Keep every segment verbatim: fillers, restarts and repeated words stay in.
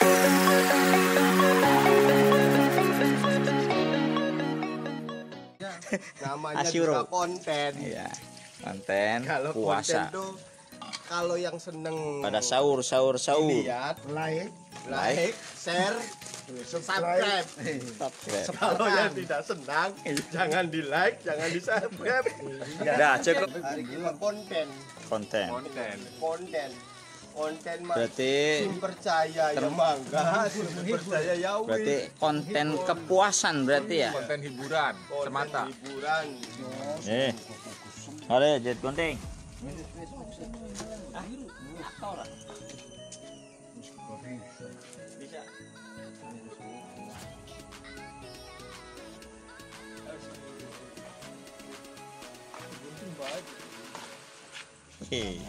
Namanya Asyuro. juga konten. Iya. Konten Kalau puasa. konten tuh kalau yang seneng Pada sahur sahur sahur. lihat, like, like, share, subscribe. Subscribe. Kalau yang tidak senang, jangan di like, jangan di subscribe. Udah cukup. Hari kita konten, Konten. konten, konten, konten mah. Berarti Sim percaya ya mangga, sim percaya ya wis. berarti konten kepuasan berarti ya. Konten hiburan Konten semata. hiburan. Eh. Ada jet konting. Bisa. Hei.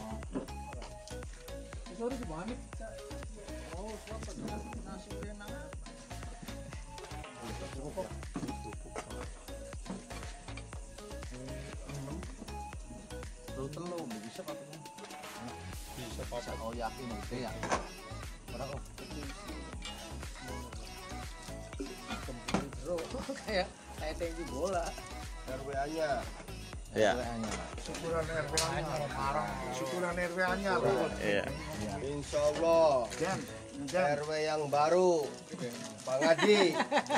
telu bisa apa? Bisa pasang. Oh yakin oke ya. Orang oh. Kayak kayak tinggi bola. R W A-nya. Ya. Syukuran R W A-nya parah. Syukuran R W A-nya. Iya. Insya Allah. Dan R W yang baru, Bang Adi.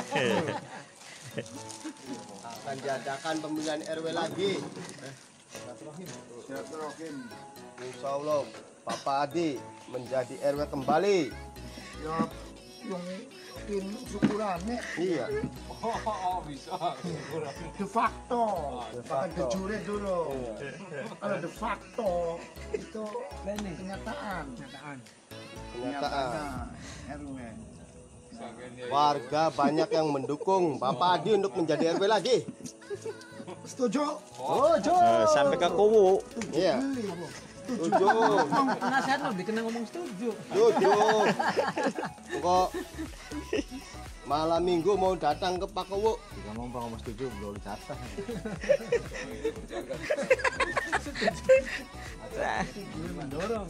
Akan diadakan pemilihan R W lagi. Silaturahim. Insya Allah, Bapak Adi menjadi R W kembali. Ya yang tim syukurannya. Iya. Oh, bisa. De facto. De Bukan facto. de jure dulu. Kalau de facto itu kenyataan. Kenyataan. Kenyataan. R W. Warga banyak yang mendukung Bapak Adi untuk menjadi R W lagi. Setuju? Oh, Jo. Eh, sampai ke kubu. Iya. Setuju. Penasehat lebih kena ngomong setuju. Setuju. Kok malam minggu mau datang ke Pakowo. Jika mau ngomong setuju, belum dicatat. Mendorong.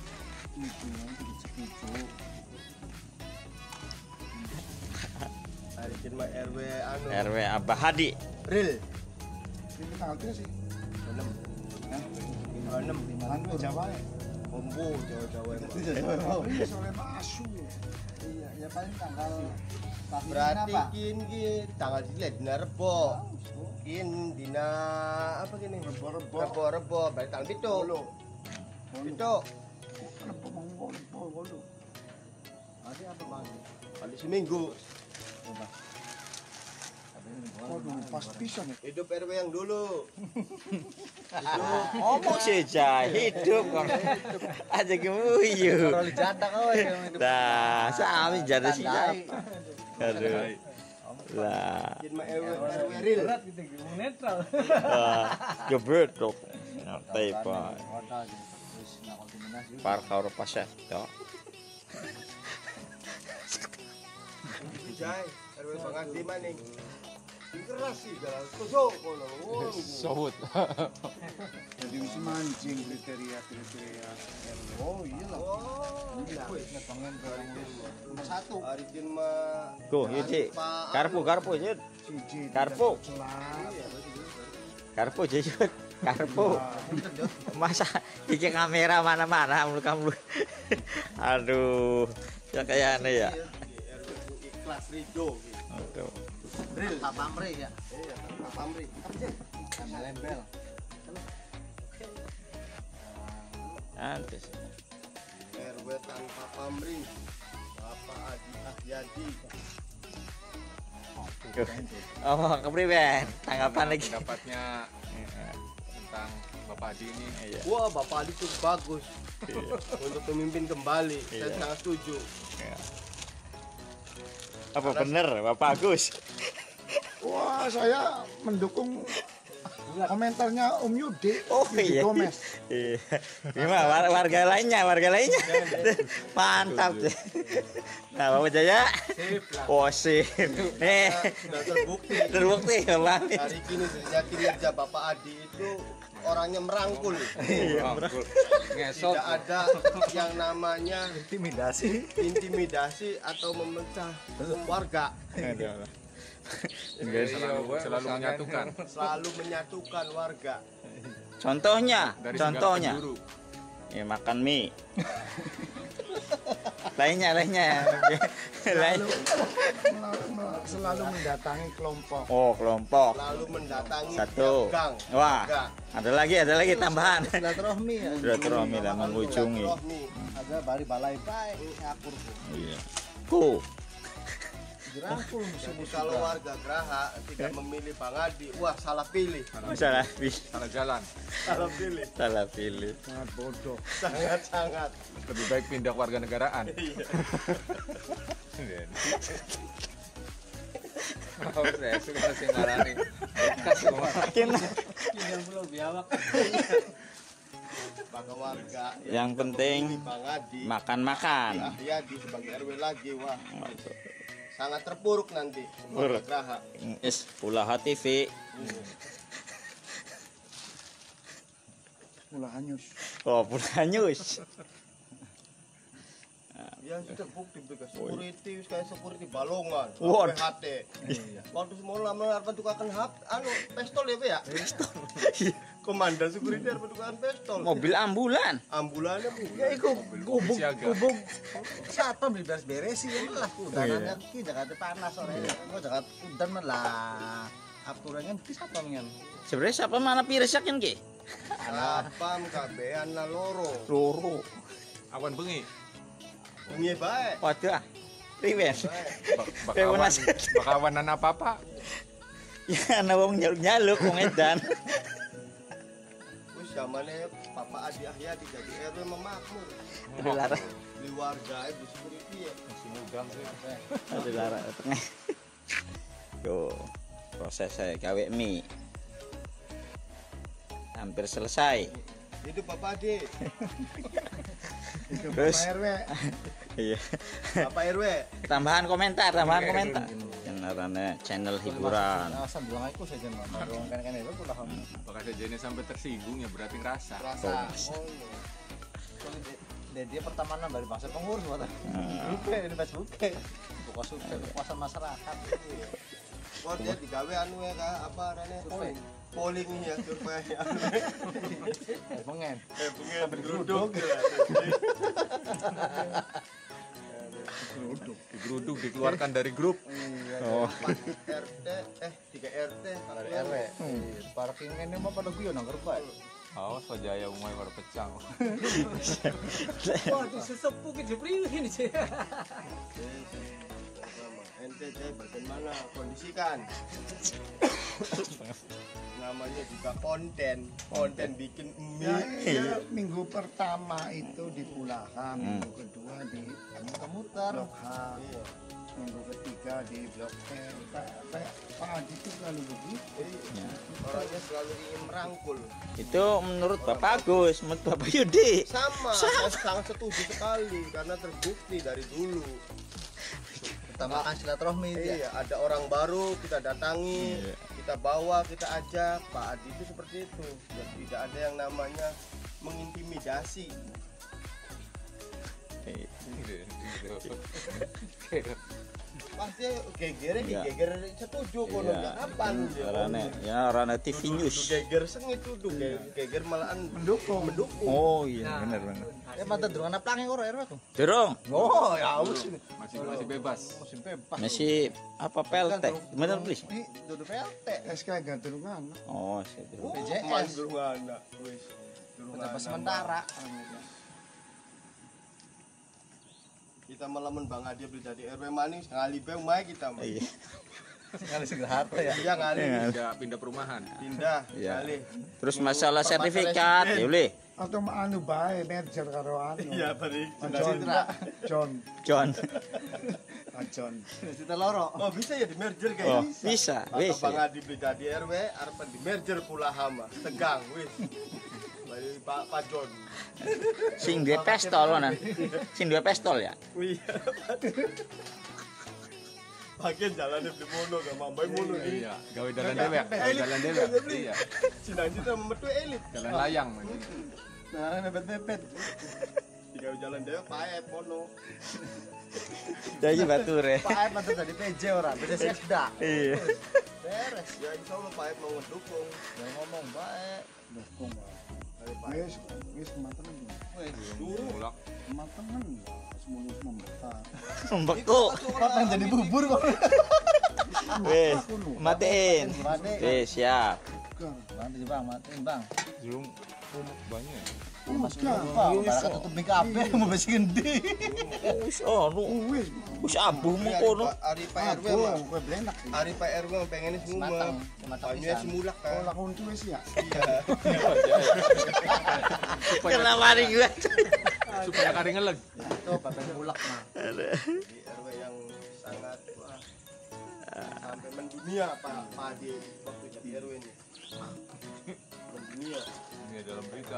Hari ini R W anu. R W Abah Hadi. Real. Ini tanggal tiga sih. enam. lima enam. Anu Jawa ya. Ombo Jawa-Jawa. Oh iya soalnya masuk. Iya, ya paling tanggal Berarti kin ki tanggal dilihat dina rebo. Kin dina apa gini? Rebo-rebo. Rebo-rebo berarti tanggal pitu. Pitu. Rebo monggo rebo rebo. Ada apa bang? Kali seminggu. Waduh, pas pisan ya. Hidup R W yang dulu. Ngomong saja hidup kan. Aja gemuyu. Kalau dijanda kau yang itu. Dah, sami jadi siapa? Aduh. Lah. Kin mah R W R W real. Berat gitu, ngomong netral. Wah, gebet dok. Nyantai pak. Parka ora pasah. Tok. Jai, R W Bang Adi maning. Keras sih jalan tusuk kono. Sohut. Jadi bisa mancing kriteria-kriteria R W. Oh iya lah. Oh, Ngetongen ke nomor satu. hari kin mah Tuh, Yudi. Karpu, karpu, Yud. Siji. Karpu. Celah. Karpu, Yud. Karpu. Masa iki kamera mana-mana mulu kamu. Aduh. Ya kayak aneh ya. ikhlas Rido gitu. Aduh. Real. Pak Pamri ya. Iya, Pak Pamri. Embel-embel. Antes. R W tanpa pamri. Bapak Adi Ahyadi. Oh, kepriben? Tanggapan lagi. Pendapatnya tentang Bapak Adi ini. Iya. Wah, Bapak Adi itu bagus untuk memimpin kembali. Saya Iya. sangat setuju. Iya. Apa bener, Bapak Agus? Wah, saya mendukung Komentarnya Om Yudi. Oh Yudi iya. Gomez. Iya. Gimana war- warga lainnya, warga lainnya. Mantap. Nah, Bapak Jaya. Oh, sip. Nih, Sudah terbukti. terbukti Bapak. Hari ini ya kinerja Bapak Adi itu orangnya merangkul. Ngesot. Tidak ada yang namanya Intimidasi. intimidasi atau memecah warga. Selalu, selalu menyatukan Iya. Selalu menyatukan warga. Contohnya, dari contohnya. segala penjuru. Ya makan mie. lainnya, lainnya. Lain. Mel- mel- Selalu mendatangi kelompok. Oh, kelompok. Lalu mendatangi Satu. tiap gang. Wah, Warga. ada lagi, ada lagi tambahan. Silaturahmi ya. Silaturahmi lah mengunjungi. Silaturahmi. Ada bari balai baik akur. Iya. Ku. Dirangkul Jadi kalau warga Geraha tidak memilih Bang Adi, wah salah pilih. Salah pilih. Salah jalan. Salah pilih. Salah pilih. Sangat bodoh. Sangat-sangat. Lebih baik pindah ke warga negaraan. Oh, saya suka sih marani. Kena. Tinggal pulau biawak. Bangga warga. Yang penting Bang Adi. makan-makan. Ahyadi sebagai R W lagi, wah sangat terpuruk nanti. Buruk. Geraha. Is Pulaha T V. Mulai hanyus. Oh, Pulaha News. Ya sudah bukti bekas security kayak security balongan. Waduh. P H T. Waktu semua lama harus tukakan hap anu pistol ya, Pak ya? Komandan security harus tukakan pistol. Mobil ambulan. Ambulannya Bu. Ya iku gubuk Siaga. gubuk. Satpam beres-beres sih lah udanannya ki Jakarta panas sore. Kok Jakarta udan malah aturannya ki satpam kan. Sebenarnya siapa mana pires yakin ki? Sapam kabehan na loro. Loro. Awan bengi. Bunyi baik. Waduh. ah. Riwen. Bak- Kayak Bakawan, mana? bakawanan apa-apa. Ya ana wong nyaluk-nyaluk wong edan. Wis zamane Bapak Adi Ahyadi jadi R W memakmur. Ada lara. Di warga itu security ya. Masih muda sih. Ada lara tengah. Yo, proses saya gawe mie. Hampir selesai. Itu Bapak Adi. Terus R W. iya. Bapak R W. Tambahan komentar, tambahan komentar. Channelnya channel hiburan. Alasan bilang aku saja mah. Baru kan kan itu pulah. Bakal saja ini sampai tersinggung ya berarti ngerasa. Rasa. Oh. Dia, dia pertama nambah dari bangsa pengurus buat. Hmm. Oke, di Facebook. Buka survei kepuasan masyarakat. Kok dia digawe anu ya Kak, apa arane? Survei. Polling ya survei. Eh, pengen. Eh pengen bergeruduk. Digeruduk, dikeluarkan dari grup. Oh. R T eh tiga R T Dari R W. Parking ini mah pada guyon nang gerbang. Awas Jaya umai baru pecang. Wah, itu sesepuh ke Jibril ini sih. Ente saya bagaimana kondisikan? Namanya juga konten, konten bikin Ya, mie. ya, minggu pertama itu di Pulaha, minggu kedua di muter-muter, Blok H, minggu ketiga di Blok P. Kayak kayak Pak Adi itu selalu begitu. Ya. Orangnya selalu ingin merangkul. Itu menurut Bapak Agus, menurut Bapak Yudi. Sama, saya sangat setuju sekali karena terbukti dari dulu. Utamakan silaturahmi ya. Iya, ada orang baru kita datangi, Iya. kita bawa, kita ajak. Pak Adi itu seperti itu. Ya, tidak ada yang namanya mengintimidasi. Pasti geger Iya. geger setuju kono Iya. kapan dia. Orangnya, ya orangnya T V Kudu News. geger sengit tuh, geger malahan Mendukung. mendukung. Oh iya, benar benar. Ya mantap durung ana plange ora R W tuh. Dorong, Oh, ya wis. Masih masih bebas. Musim bebas. masih apa P L T? Bener please. Ini dudu P L T. S K gantungan. Oh, situ. Oh, B J S. mas durung ana. Wis. Durung Pejabat ana. sementara. Kita melamun Bang Adi beli jadi R W manis ngali be umai kita mah. Iya. Sekali segera harta ya. Iya ngali Iya. Pindah pindah perumahan. pindah Iya. ngali. Terus masalah sertifikat, ya boleh. atau anu bae merger karo anu. Iya, bari. John. John. John. Ah, John. Cita loro. Oh, bisa ya di merger kayak Oh, gitu? bisa, Atau wis. Bang Adi Brigadi R W arep di merger pula hama. Tegang wis. Bari Pak Pak John. Sing duwe pistol mana? Sing duwe pistol ya? Wih. Bagian jalannya beli mono gak mambai mono nih. Iya, gawe dalan dewek, gawe dalan dewek. Iya, Cina-cina metu elit. jalan layang. Nah, mepet-mepet. Tiga jalan dewek paep mono. Jadi bature. Pak Aep mantan tadi P J orang, beda sekda. Iya. Beres. Ya insya Allah paep mau ngedukung. Yang ngomong baik, dukung. Wis, wis matengan. Dulu. Mulak. Matengan. Semuanya membesar. Beku. Kapan jadi bubur kok? Wis, matiin. Wis, siap. Nanti Bang, matiin Bang. Belum umuk banyak. Bang, barang tutup di kafe mau besi gede. Wis ono. Wis, Wis abuhmu kono. Ari Pak R W mah. gue blenak. Ari Pak R W mah pengennya semua. Banyak semulak kan. Kalau kunci wis ya. Iya. Kena mari gue. Supaya kari ngeleg. Itu bapak mulak mah. Di R W yang sangat wah, sampai mendunia Pak Pak Adi waktu jadi R W ini. Mendunia. Ini dalam berita.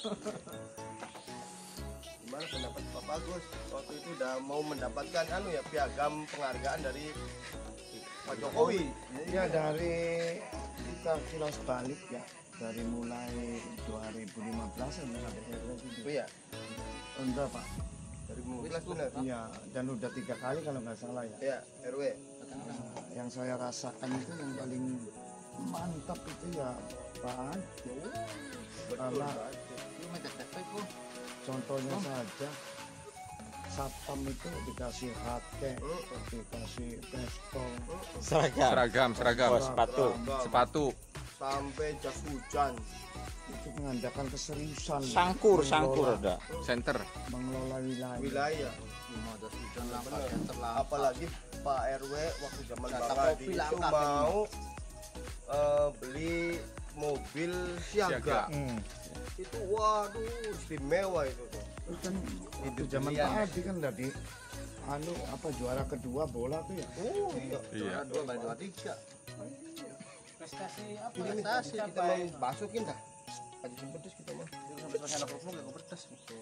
Gimana pendapat Pak Bagus waktu itu udah mau mendapatkan anu ya piagam penghargaan dari Pak Jokowi. Ya dari kita kilas balik ya, dari mulai dua ribu lima belas yang ada R W itu. Oh iya, Enggak Pak. dari Mulas benar. Iya, dan udah tiga kali kalau nggak salah ya. Iya, R W. Nah, yang saya rasakan itu yang paling mantap itu ya Pak Adi. Betul. Karena Pak. contohnya saja satpam itu dikasih hake, dikasih pistol, Seragam. Seragam, seragam. Oh, sepatu. Sepatu. Sampai jas hujan. itu mengandalkan keseriusan. Sangkur, sangkur mengelola- ada. Center. mengelola wilayah. Wilayah. Benar. Apalagi Pak R W waktu zaman Bang Adi itu mau eh, beli mobil siaga. Siaga. Hmm. Itu waduh istimewa itu tuh. Itu kan itu zaman Pak Adi kan tadi anu apa juara kedua bola tuh ya. Oh, iya. Iya. Dua bagi dua tiga. Prestasi apa? Ini prestasi kita mau masukin dah. Aja simpen terus kita mah. Sampai selesai anak vlog ya pedas.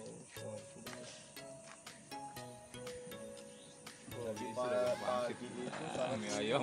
Lagi Pak sudah Pak bangkit. Adi itu sangat Mie ayam.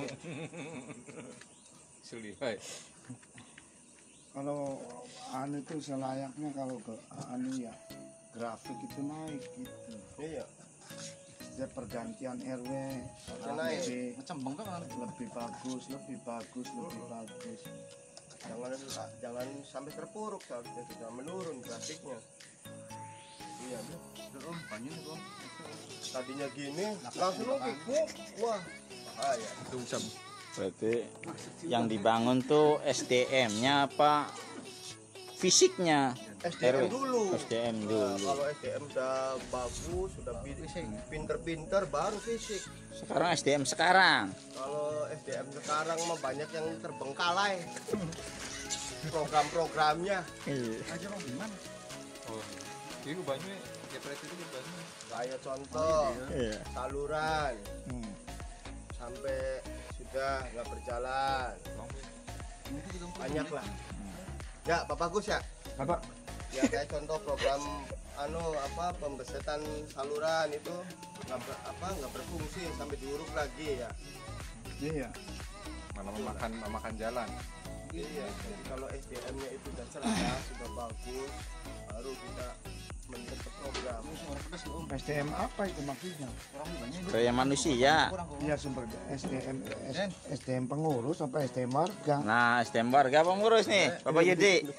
Selihai. Kalau anu itu selayaknya kalau ke anu ya grafik itu naik gitu. iya. Setiap pergantian R W naik. lebih, Cembeng kan. lebih bagus, lebih bagus, lebih bagus. Jangan jangan sampai terpuruk seharusnya sudah menurun grafiknya. Iya, Om, banyak tuh. tadinya gini langsung lagi wah bahaya. Itu bisa. Berarti yang dibangun tuh S D M-nya apa fisiknya? S D M dulu. S D M Nah, dulu. kalau S D M udah bagus, sudah pinter-pinter baru fisik. Sekarang S D M sekarang. Kalau S D M sekarang mah banyak yang terbengkalai. Program-programnya Aja bang gimana? Oh. Ini banyak. Ya berarti itu banyak. kayak contoh Iya. saluran Hmm. sampai sudah nggak berjalan banyak lah. Ya Pak Bagus ya. Apa? Ya kayak contoh program anu apa pembesetan saluran itu nggak ber- apa nggak berfungsi sampai diuruk lagi ya. Iya. Malah memakan memakan jalan. Iya, jadi kalau S D M-nya itu sudah cerdas, sudah bagus, baru kita menentukan program. S D M apa itu maksudnya? Daya manusia. Iya sumber S D M S- S D M pengurus apa S D M warga? Nah, S D M warga pengurus nih, Bapak Yudi.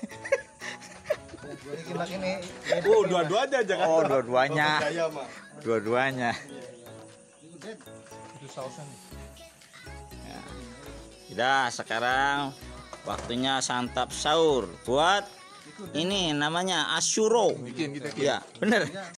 Oh, dua-duanya jangan. Oh, dua-duanya. Saya mah. Dua-duanya. Itu sausan. Udah, sekarang waktunya santap sahur buat ini namanya asyuro. Bikin kita. Ya, bener.